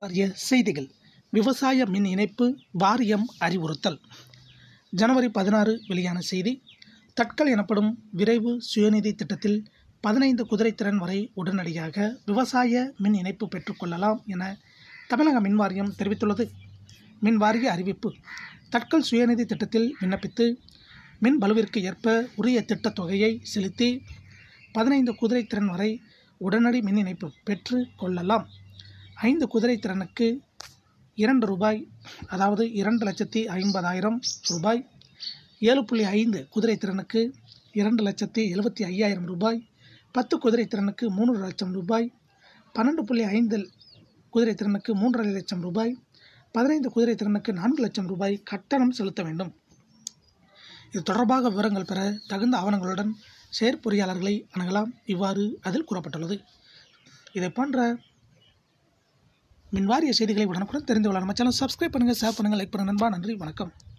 வாரிய செய்திகள். விவசாய மின் இணைப்பு வாரியம் அறிவுறுத்தல். ஜனவரி 16 வெளியான செய்தி. தட்கல் எனப்படும் விரைவு சுயநிதி திட்டத்தில் 15 குதிரைத்திறன் வரை உடனடியாக விவசாய மின் இணைப்பு பெற்றுக்கொள்ளலாம் என தமிழக மின்வாரியம் தெரிவித்துள்ளது. மின்வாரிய அறிவிப்பு. தட்கல் சுயநிதி திட்டத்தில் விண்ணப்பித்து மின் பளுவிற்கு ஏற்ப உரிய திட்டத் தொகையை செலுத்தி 15 குதிரைத்திறன் வரை உடனடி மின் இணைப்பு பெற்று கொள்ளலாம். 5 குதிரைத்திறனுக்கு ரூபாய் 2, அதாவது 2,50,000 ரூபாய். 7.5 குதிரைத்திறனுக்கு 2,75,000 ரூபாய். 10 குதிரைத்திறனுக்கு 3 லட்சம் ரூபாய். 12.5 குதிரைத்திறனுக்கு 3,5 லட்சம் ரூபாய். 15 குதிரைத்திறனுக்கு 4 லட்சம் ரூபாய் கட்டணம் செலுத்த வேண்டும். இது தொடர்பாக விவரங்கள் பெற தகுந்த ஆவணங்களுடன் செயற்பொறியாளர்களை அணுகலாம். இவ்வாறு அதில் கூறப்பட்டுள்ளது. இதை போன்ற மின்வாரிய செய்திகளை உடனுக்குடன் தெரிந்து கொள்ள நம்ம சேனல் சப்ஸ்கிரைப் பண்ணுங்கள், ஷேர் பண்ணுங்கள், லைக் பண்ணுங்கள் நண்பா. நன்றி, வணக்கம்.